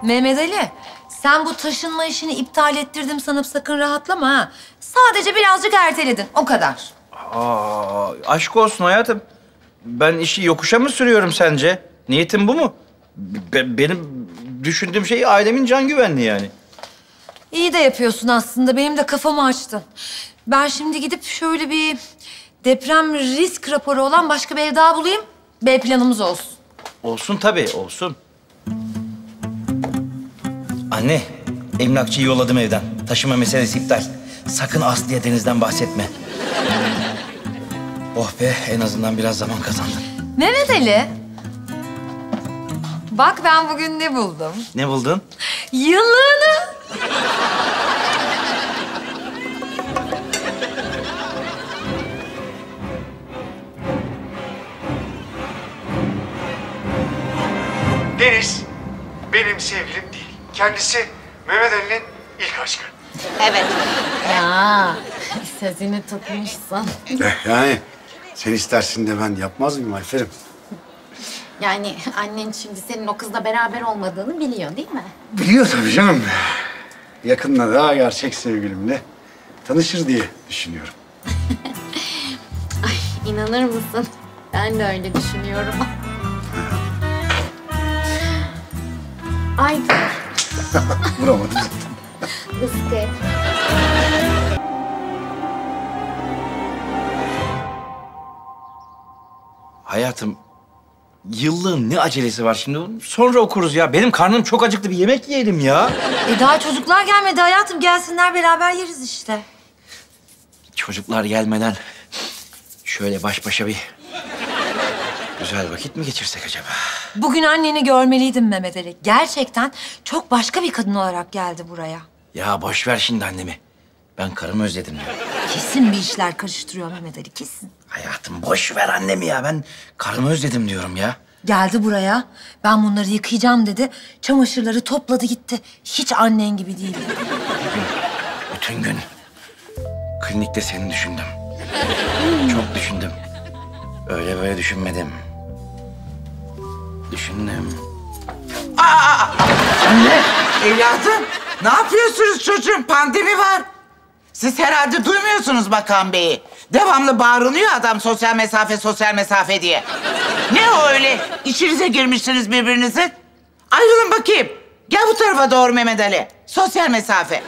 Mehmet Ali, sen bu taşınma işini iptal ettirdim sanıp sakın rahatlama ha. Sadece birazcık erteledin, o kadar. Aşk olsun hayatım. Ben işi yokuşa mı sürüyorum sence? Niyetim bu mu? Benim düşündüğüm şey ailemin can güvenliği yani. İyi de yapıyorsun aslında, benim de kafamı açtın. Ben şimdi gidip şöyle bir deprem risk raporu olan başka bir ev daha bulayım. B planımız olsun. Olsun tabii, olsun. Anne, emlakçıyı yolladım evden. Taşıma meselesi iptal. Sakın Aslı'ya Deniz'den bahsetme. Oh be, en azından biraz zaman kazandım. Mehmet Ali, bak ben bugün ne buldum? Ne buldun? Yıllığını. Deniz benim sevgilim değil. Kendisi Mehmet Ali'nin ilk aşkı. Evet. Ya, sözünü tutmuşsun. Yani sen istersin de ben yapmaz mıyım Ayfer'im? Yani annen şimdi senin o kızla beraber olmadığını biliyor değil mi? Biliyor tabii canım. Yakında daha gerçek sevgilimle tanışır diye düşünüyorum. Ay inanır mısın? Ben de öyle düşünüyorum. Ay Vuramadım. ıskı. Hayatım, yıllığın ne acelesi var şimdi? Sonra okuruz ya. Benim karnım çok acıktı. Bir yemek yiyelim ya. Daha çocuklar gelmedi hayatım. Gelsinler beraber yeriz işte. Çocuklar gelmeden şöyle baş başa bir güzel vakit mi geçirsek acaba? Bugün anneni görmeliydim Mehmet Ali. Gerçekten çok başka bir kadın olarak geldi buraya. Ya boş ver şimdi annemi. Ben karımı özledim diyor. Kesin bir işler karıştırıyor Mehmet Ali, kesin. Hayatım boş ver annemi ya. Ben karımı özledim diyorum ya. Geldi buraya. Ben bunları yıkayacağım dedi. Çamaşırları topladı gitti. Hiç annen gibi değil. Bütün gün klinikte seni düşündüm. Çok düşündüm. Öyle böyle düşünmedim. Düşündüm. Evladım, ne yapıyorsunuz çocuğum? Pandemi var. Siz herhalde duymuyorsunuz Bakan Bey'i. Devamlı bağırılıyor adam sosyal mesafe, sosyal mesafe diye. Ne o öyle? İçinize girmişsiniz birbirinizin. Ayrılın bakayım. Gel bu tarafa doğru Mehmet Ali. Sosyal mesafe.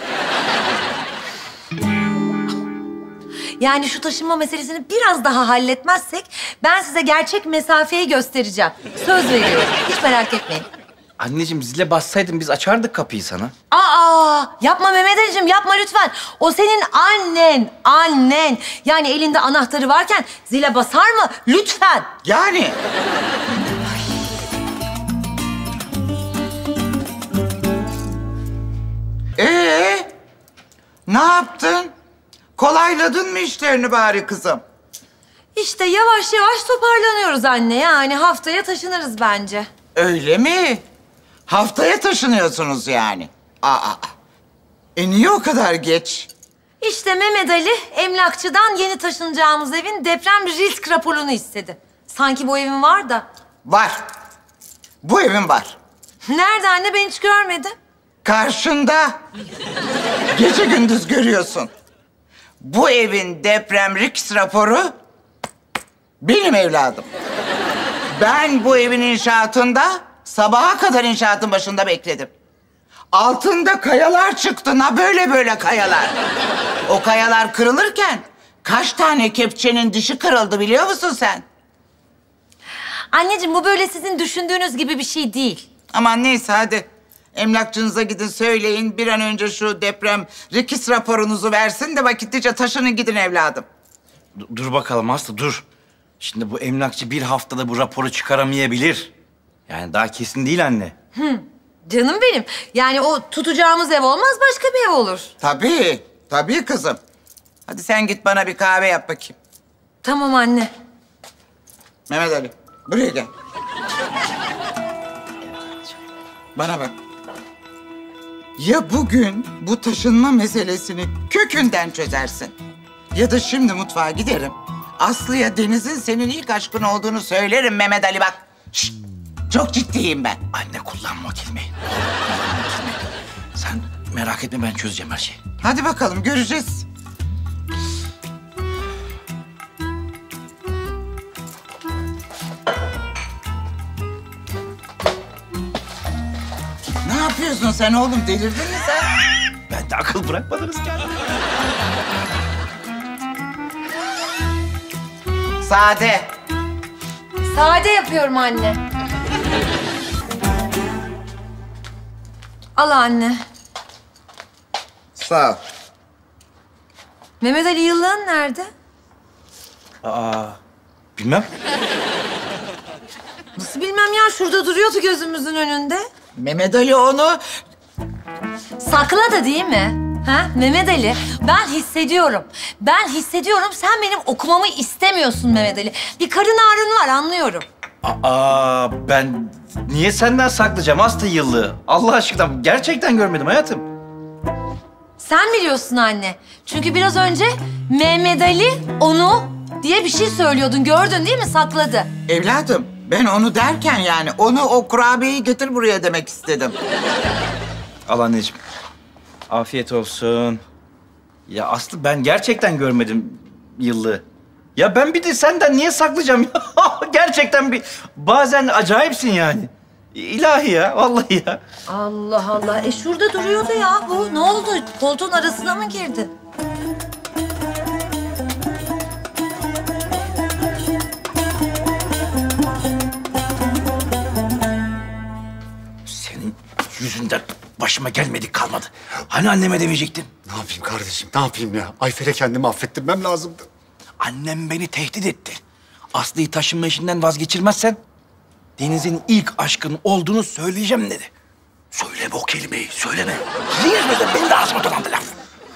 Yani şu taşınma meselesini biraz daha halletmezsek ben size gerçek mesafeyi göstereceğim. Söz veriyorum. Hiç merak etmeyin. Anneciğim zile bassaydın biz açardık kapıyı sana. Yapma Mehmet Ali'cim, yapma lütfen. O senin annen. Yani elinde anahtarı varken zile basar mı? Lütfen. Yani. Ne yaptın? Kolayladın mı işlerini bari kızım? İşte yavaş yavaş toparlanıyoruz anne. Yani haftaya taşınırız bence. Öyle mi? Haftaya taşınıyorsunuz yani. Niye o kadar geç? İşte Mehmet Ali emlakçıdan yeni taşınacağımız evin deprem risk raporunu istedi. Sanki bu evin var da. Var. Bu evin var. Nerede anne, ben hiç görmedim. Karşında. Gece gündüz görüyorsun. Bu evin deprem risk raporu benim evladım. Ben bu evin inşaatında sabaha kadar inşaatın başında bekledim. Altında kayalar çıktı, böyle kayalar. O kayalar kırılırken kaç tane kepçenin dişi kırıldı biliyor musun sen? Anneciğim bu böyle sizin düşündüğünüz gibi bir şey değil. Aman neyse hadi. Emlakçınıza gidin söyleyin bir an önce şu deprem risk raporunuzu versin de vakitlice taşının gidin evladım. Dur bakalım Aslı dur. Şimdi bu emlakçı bir haftada bu raporu çıkaramayabilir. Yani daha kesin değil anne. Canım benim. Yani o tutacağımız ev olmaz, başka bir ev olur. Tabii kızım. Hadi sen git bana bir kahve yap bakayım. Tamam anne. Mehmet Ali, buraya gel. Bana bak. Ya bugün bu taşınma meselesini kökünden çözersin. Ya da şimdi mutfağa giderim. Aslı'ya Deniz'in senin ilk aşkın olduğunu söylerim Mehmet Ali bak. Şşt, çok ciddiyim ben. Anne kullanma o kelimeyi. merak etme, ben çözeceğim her şeyi. Hadi bakalım, göreceğiz. Ne yapıyorsun sen oğlum? Delirdin mi sen? Ben de akıl bırakmadınız kendime. Sade. Sade yapıyorum anne. Al anne. Sağ ol. Mehmet Ali yıllığın nerede? Bilmem. Nasıl bilmem ya, şurada duruyordu gözümüzün önünde. Mehmet Ali onu... Sakladı değil mi? Ha? Mehmet Ali, ben hissediyorum. Ben hissediyorum, sen benim okumamı istemiyorsun Mehmet Ali. Bir karın ağrın var, anlıyorum. Ben niye senden saklayacağım Aslı yıllığı? Allah aşkına gerçekten görmedim hayatım. Sen biliyorsun anne. Çünkü biraz önce Mehmet Ali onu diye bir şey söylüyordun. Gördün değil mi? Sakladı. Evladım, ben onu derken yani onu o kurabiyeyi getir buraya demek istedim. Al anneciğim. Afiyet olsun. Ya Aslı, ben gerçekten görmedim yıllığı. Ya ben bir de senden niye saklayacağım ya? Gerçekten bazen acayipsin yani. İlahi ya, vallahi ya. Allah Allah. Şurada duruyordu ya bu. Ne oldu? Koltuğun arasına mı girdi? Senin yüzünden başıma gelmedik kalmadı. Hani anneme demeyecektin? Ne yapayım kardeşim, ne yapayım ya? Ayfer'e kendimi affettirmem lazımdı. Annem beni tehdit etti. Aslı'yı taşınma işinden vazgeçirmezsen Deniz'in ilk aşkın olduğunu söyleyeceğim dedi. Söyleme o kelimeyi, söyleme. Yüzmeden benim de ağzıma dolandı laf.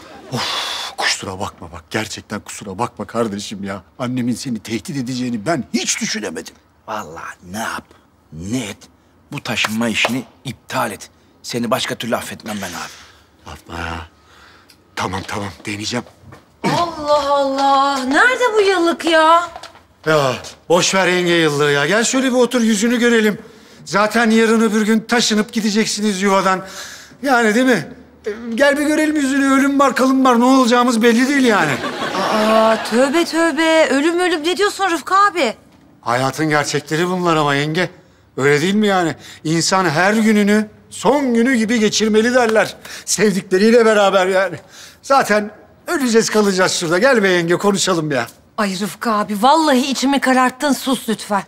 Kusura bakma bak, gerçekten kusura bakma kardeşim ya. Annemin seni tehdit edeceğini ben hiç düşünemedim. Vallahi ne yap, ne et, bu taşınma işini iptal et. Seni başka türlü affetmem ben abi. Yapma ya. Tamam, deneyeceğim. Allah Allah. Nerede bu yıllık ya? Ya boş ver yenge yıllığı ya. Gel şöyle bir otur, yüzünü görelim. Zaten yarın öbür gün taşınıp gideceksiniz yuvadan. Yani değil mi? Gel bir görelim yüzünü. Ölüm var, kalım var. Ne olacağımız belli değil yani. Tövbe tövbe. Ölüm ne diyorsun Rıfkı abi? Hayatın gerçekleri bunlar ama yenge. Öyle değil mi yani? İnsan her gününü son günü gibi geçirmeli derler. Sevdikleriyle beraber yani. Zaten öleceğiz, kalacağız şurada. Gel be yenge, konuşalım ya. Ay Rıfkı abi, vallahi içimi kararttın. Sus lütfen.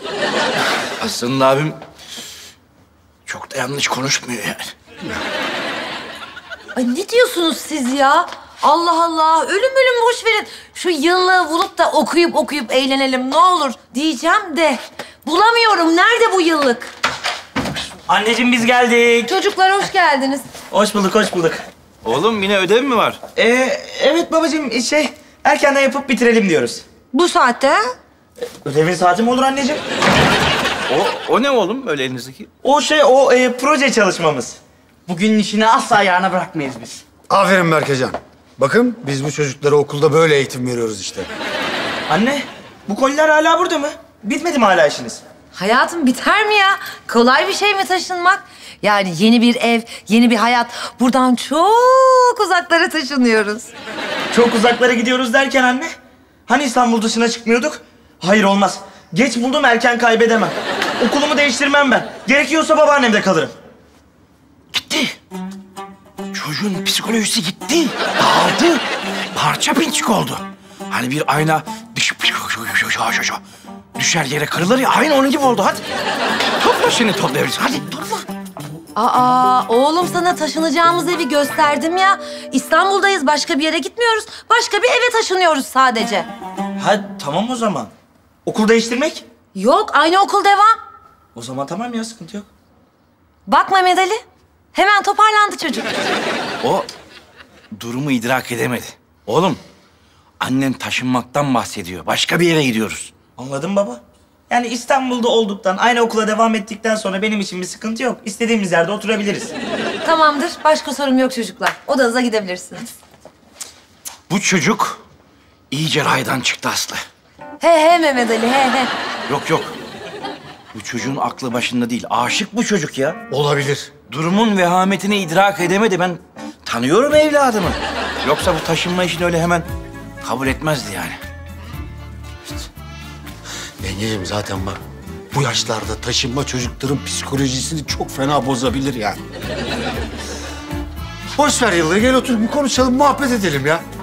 Aslında abim çok da yanlış konuşmuyor yani. Ay ne diyorsunuz siz ya? Allah Allah. Ölüm boş verin. Şu yıllığı bulup da okuyup eğlenelim ne olur diyeceğim de bulamıyorum. Nerede bu yıllık? Anneciğim biz geldik. Çocuklar hoş geldiniz. Hoş bulduk, hoş bulduk. Oğlum yine ödev mi var? Evet babacığım erkenden yapıp bitirelim diyoruz. Bu saatte? Ödevin saati mi olur anneciğim? O ne oğlum öyle elinizdeki? O proje çalışmamız. Bugünün işini asla ayağına bırakmayız biz. Aferin Berkecan. Bakın biz bu çocuklara okulda böyle eğitim veriyoruz işte. Anne, bu koliler hala burada mı? Bitmedi mi hala işiniz? Hayatım biter mi ya? Kolay bir şey mi taşınmak? Yani yeni bir ev, yeni bir hayat. Buradan çok uzaklara taşınıyoruz. Çok uzaklara gidiyoruz derken anne. Hani İstanbul dışına çıkmıyorduk? Hayır olmaz. Geç buldum erken kaybedemem. Okulumu değiştirmem ben. Gerekiyorsa babaannemde kalırım. Gitti. Çocuğun psikolojisi gitti. Dağıldı. Parça pinçik oldu. Hani bir ayna düşer yere kırılır ya, aynı onun gibi oldu. Hadi. Topla şimdi, toplayabiliriz. Hadi topla. Oğlum sana taşınacağımız evi gösterdim ya. İstanbul'dayız, başka bir yere gitmiyoruz. Başka bir eve taşınıyoruz sadece. Ha tamam o zaman. Okul değiştirmek? Yok, aynı okul devam. O zaman tamam ya, sıkıntı yok. Bak Mehmet Ali, hemen toparlandı çocuk. O durumu idrak edemedi. Oğlum, annen taşınmaktan bahsediyor. Başka bir yere gidiyoruz. Anladım baba. Yani İstanbul'da olduktan, aynı okula devam ettikten sonra benim için bir sıkıntı yok. İstediğimiz yerde oturabiliriz. Tamamdır, başka sorum yok çocuklar. Odanıza gidebilirsiniz. Bu çocuk iyice raydan çıktı Aslı. He Mehmet Ali, he. Yok. Bu çocuğun aklı başında değil. Aşık bu çocuk ya. Olabilir. Durumun vehametini idrak edemedi. Ben tanıyorum evladımı. Yoksa bu taşınma işini öyle hemen kabul etmezdi yani. Yengeciğim zaten bak bu yaşlarda taşınma çocukların psikolojisini çok fena bozabilir yani. Boş ver Yıllı'yı, gel otur bir konuşalım, muhabbet edelim ya.